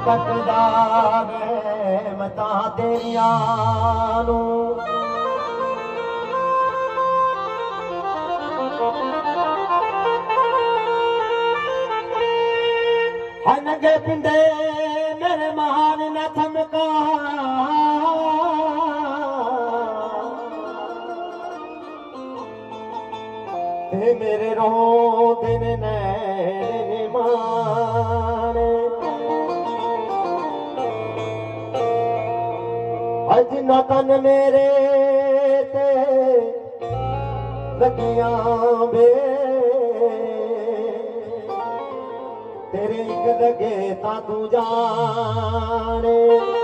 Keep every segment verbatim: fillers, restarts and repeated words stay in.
तकदा रहमता तेरिया नू नंगे पिंडे मेरे महान न थमका ते मेरे रो दिन नैन माने अज न तन मेरे ते लगियां बे तेरे एक लगे ता तू जाने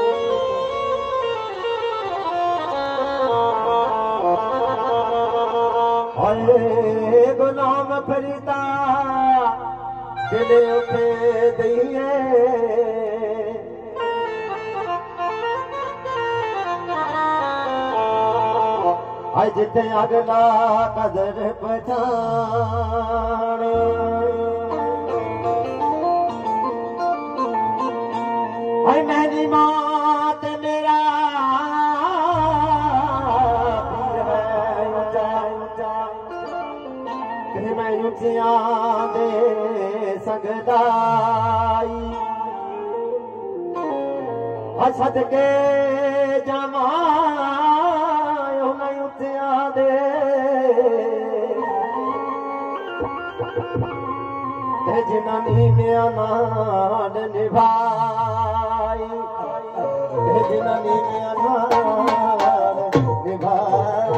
हाय गुलाम फरीदा दिल उठे दइए अज ते अगला कदर पछाने हाय मेरी मात मेरा पीर है ऊंचा ऊंचा ते मैं ऊंचिया दे सगदाई हसद के जमा मैं ऊंचिया दे ते जिन्नी में नाद निभा जिन्नी निभाई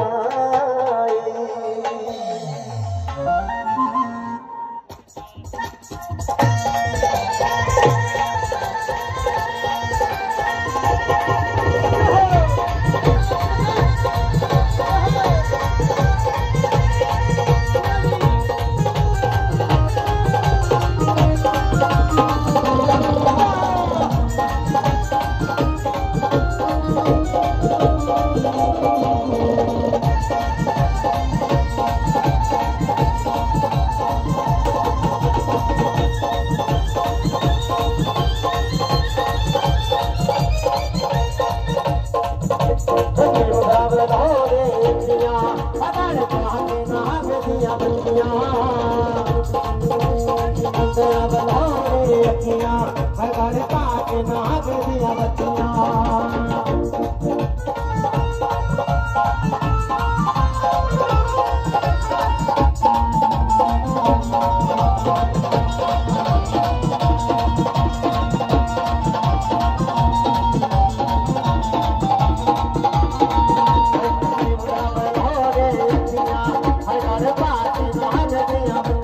I got a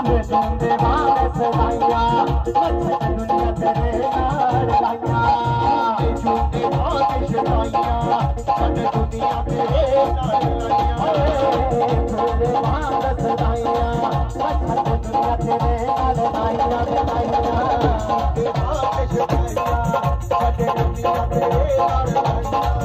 झूमदे वाले सदाइया मत दुनिया तेरे नाल लाइया झूमदे वाले सदाइया मत दुनिया तेरे नाल लाइया झूमदे वाले सदाइया मत दुनिया तेरे नाल लाइया लाइया झूमदे वाले सदाइया मत दुनिया तेरे नाल लाइया